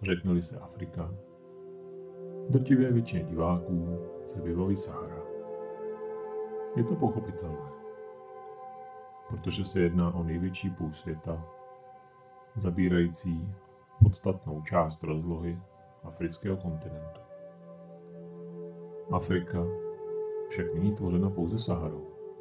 Řekne-li se Afrika, drtivé většině diváků se vybaví Sahara. Je to pochopitelné, protože se jedná o největší půl světa, zabírající podstatnou část rozlohy afrického kontinentu. Afrika však není tvořena pouze Saharou.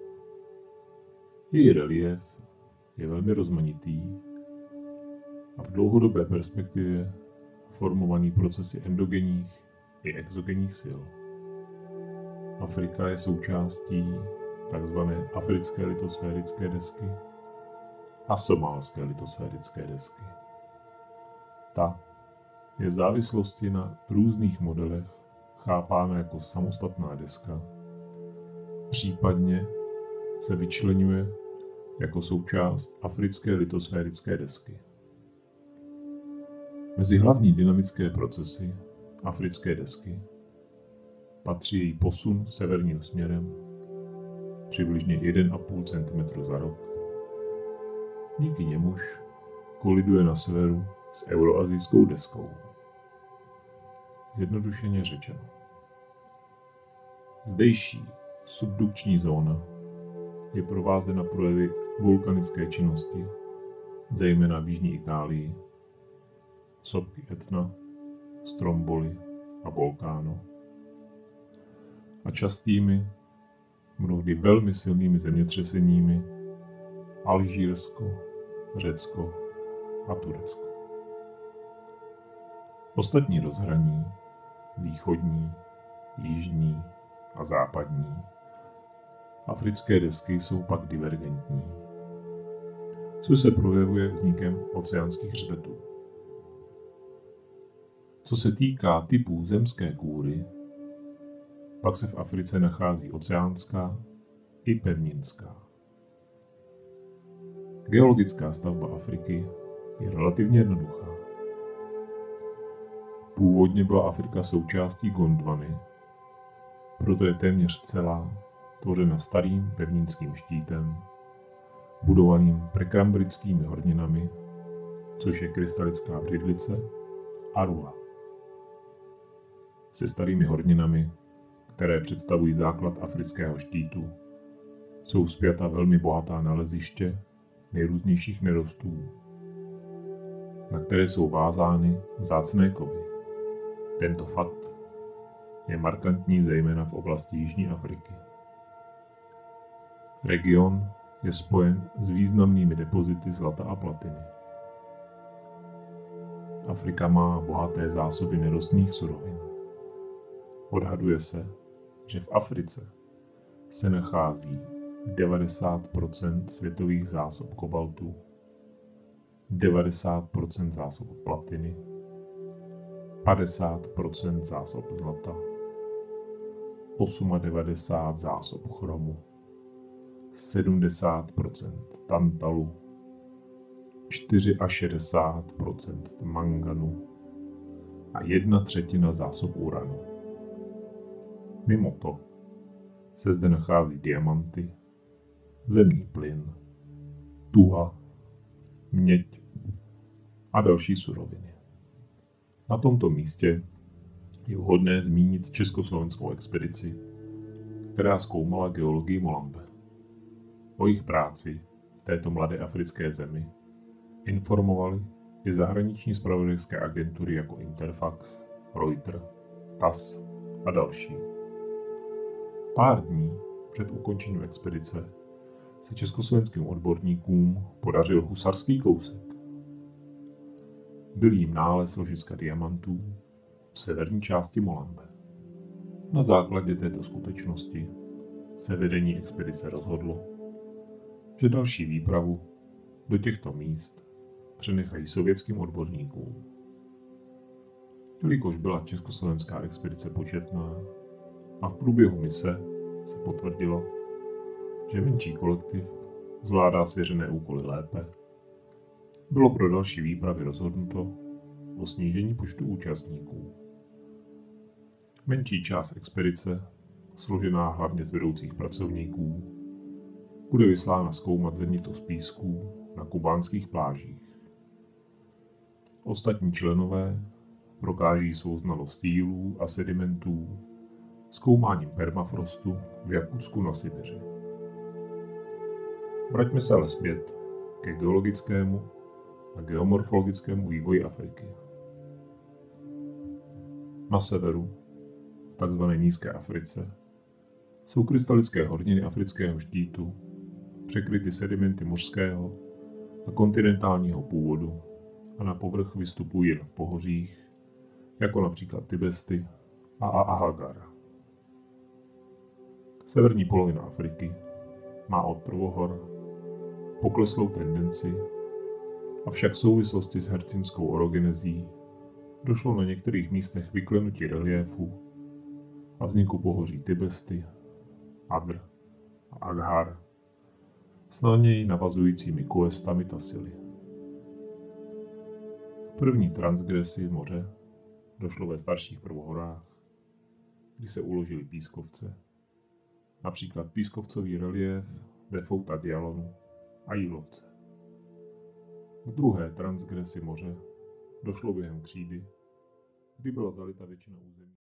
Její reliéf je velmi rozmanitý a v dlouhodobé perspektivě formovaný procesy endogenních i exogenních sil. Afrika je součástí tzv. Africké litosférické desky a somálské litosférické desky. Ta je v závislosti na různých modelech chápána jako samostatná deska, případně se vyčleňuje jako součást Africké litosférické desky. Mezi hlavní dynamické procesy africké desky patří její posun severním směrem přibližně 1,5 cm za rok, díky němuž koliduje na severu s euroazijskou deskou. Zjednodušeně řečeno. Zdejší subdukční zóna je provázena projevy vulkanické činnosti, zejména v jižní Itálii, sopky Etna, Stromboli a Vulcano, a častými, mnohdy velmi silnými zemětřeseními Alžírsko, Řecko a Turecko. Ostatní rozhraní, východní, jižní a západní, africké desky jsou pak divergentní, což se projevuje vznikem oceánských hřbetů. Co se týká typů zemské kůry, pak se v Africe nachází oceánská i pevninská. Geologická stavba Afriky je relativně jednoduchá. Původně byla Afrika součástí Gondwany, proto je téměř celá tvořena starým pevninským štítem, budovaným prekambrickými horninami, což je krystalická břidlice a rula. Se starými horninami, které představují základ afrického štítu, jsou spjata velmi bohatá naleziště nejrůznějších nerostů, na které jsou vázány vzácné kovy. Tento fakt je markantní zejména v oblasti Jižní Afriky. Region je spojen s významnými depozity zlata a platiny. Afrika má bohaté zásoby nerostných surovin. Odhaduje se, že v Africe se nachází 90% světových zásob kobaltu, 90% zásob platiny, 50% zásob zlata, 98% zásob chromu, 70% tantalu, 64% manganu a 1/3 zásob uranu. Mimo to se zde nachází diamanty, zemní plyn, tuha, měď a další suroviny. Na tomto místě je vhodné zmínit československou expedici, která zkoumala geologii Molambe. O jejich práci v této mladé africké zemi informovali i zahraniční zpravodajské agentury jako Interfax, Reuters, TASS a další. Pár dní před ukončením expedice se československým odborníkům podařil husarský kousek. Byl jím nález ložiska diamantů v severní části Molambe. Na základě této skutečnosti se vedení expedice rozhodlo, že další výpravu do těchto míst přenechají sovětským odborníkům. Jelikož byla československá expedice početná a v průběhu mise se potvrdilo, že menší kolektiv zvládá svěřené úkoly lépe, bylo pro další výpravy rozhodnuto o snížení počtu účastníků. Menší část expedice, složená hlavně z vedoucích pracovníků, bude vyslána zkoumat zrnitost písků na kubánských plážích. Ostatní členové prokáží svou znalost jílů a sedimentů zkoumáním permafrostu v Jakutsku na Sibiři. Vraťme se ale zpět ke geologickému a geomorfologickému vývoji Afriky. Na severu, v tzv. Nízké Africe, jsou krystalické horniny afrického štítu překryty sedimenty mořského a kontinentálního původu a na povrch vystupují jen v pohořích, jako například Tibesty a Ahagar. Severní polovina Afriky má od prvohor pokleslou tendenci, avšak v souvislosti s hercinskou orogenezí došlo na některých místech vyklenutí reliéfu a vzniku pohoří Tibesty, Adr a Aghar s na něj navazujícími kuestami Tassili. První transgresi moře došlo ve starších prvohorách, kdy se uložily pískovce, například pískovcový reliéf ve Fouta Djalonu a Jílovce. K druhé transgresi moře došlo během křídy, kdy byla zalita většina území.